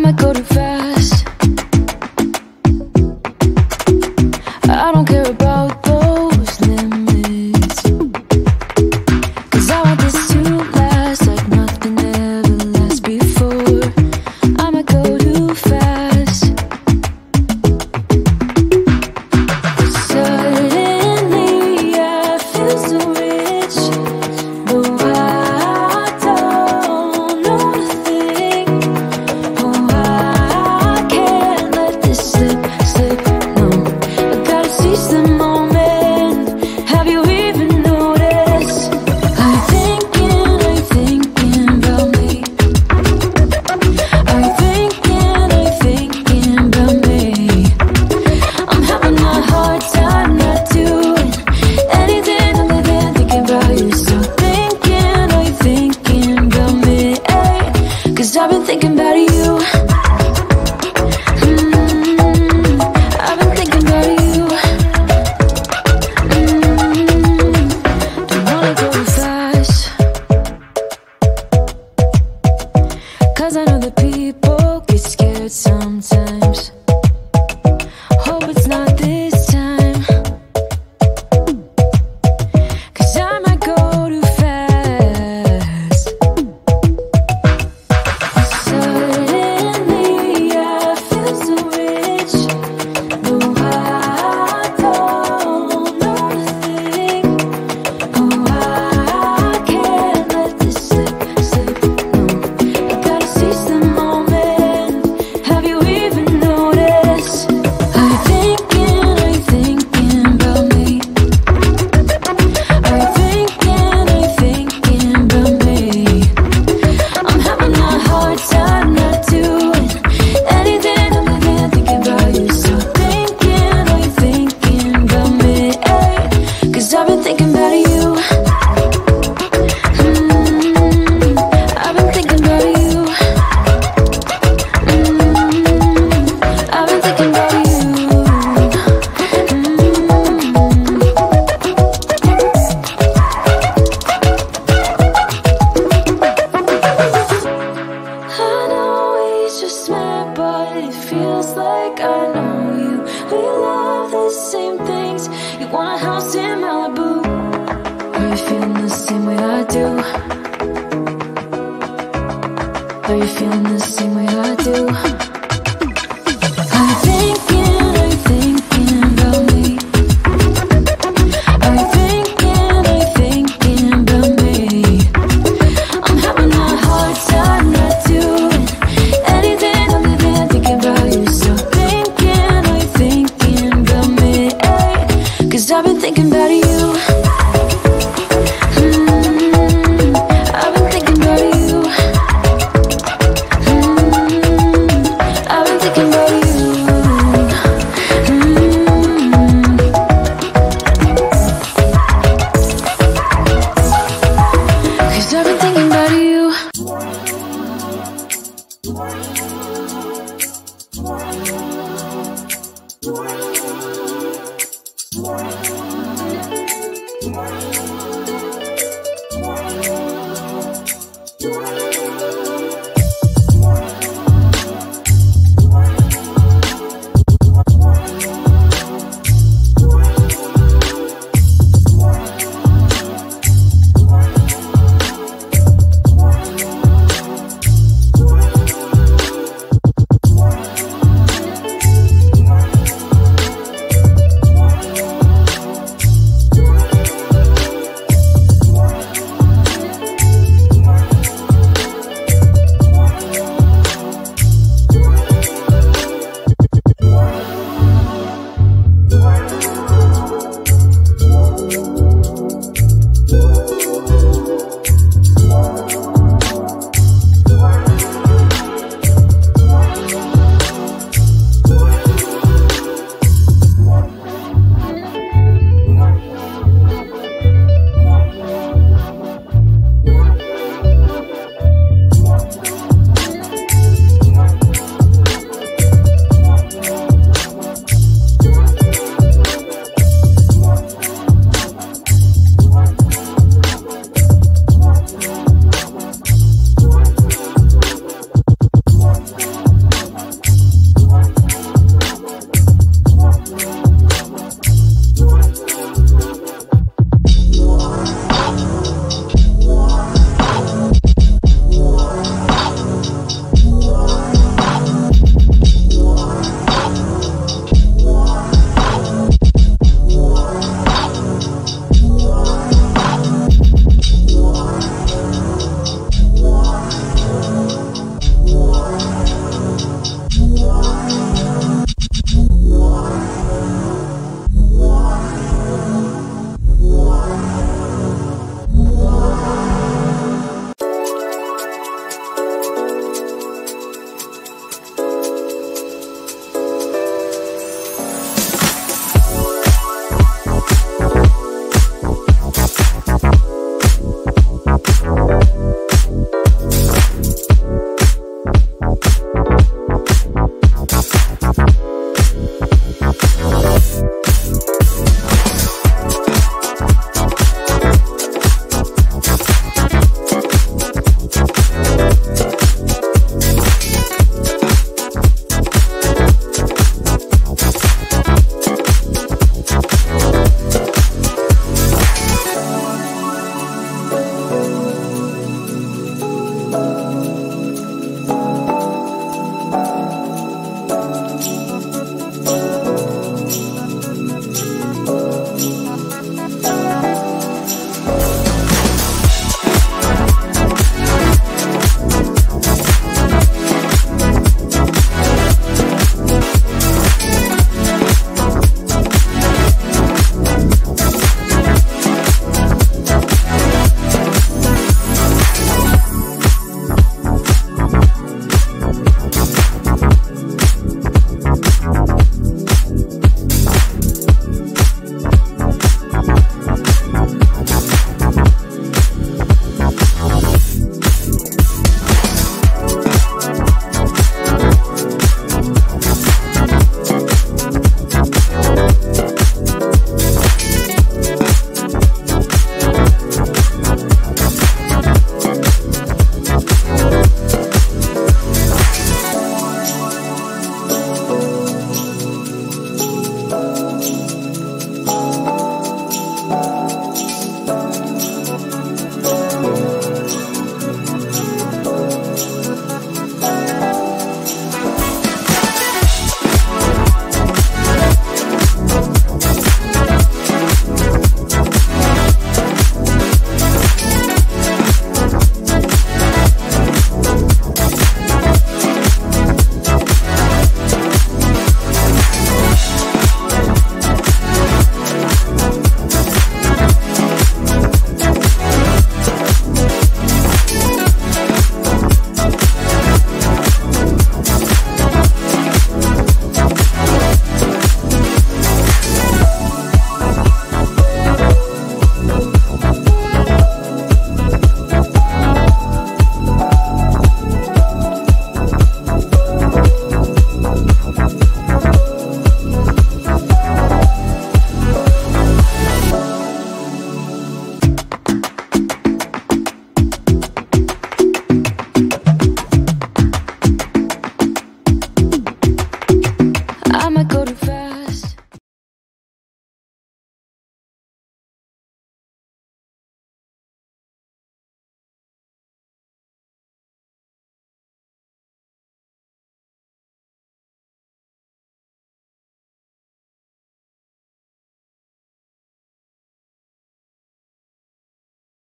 might go too fast. I don't care about those limits, 'cause I want this to last like nothing ever lasts before. I might go too fast. Suddenly I feel so rich, though I don't know a thing. Oh, I can't let this slip, no. I gotta seize the moment. Have you even noticed? Are you thinking about me? Are you thinking about me? I'm having a hard time not doing anything other than thinking about you. So are you thinking about me? 'Cause I've been thinking about you. I've been thinking about you. Don't wanna go fast, 'cause I know that people get scared sometimes. Hope it's not this time, 'cause I might go too fast. Suddenly I feel so rich, though I don't know a thing. Oh, I can't let this slip, no. I gotta seize the moment. Have you even noticed? Are you thinking about me? Are you thinking about me? I'm having a hard time not doing anything other than thinking about you. So are you thinking about me? 'Cause I've been thinking about you. I've been thinking about you. I've been thinking about you. I know we just met, but it feels like I know you. We love the same things. You want a house in Malibu. Are you feeling the same way I do? Are you feeling the same way I do? Are you thinking about me? Are you thinking about me? I'm having a hard time not doing anything other than thinking about you. So are you thinking about me? 'Cause I've been thinking about you. I've been thinking about you. I've been thinking about you. Cause I've been thinking about you.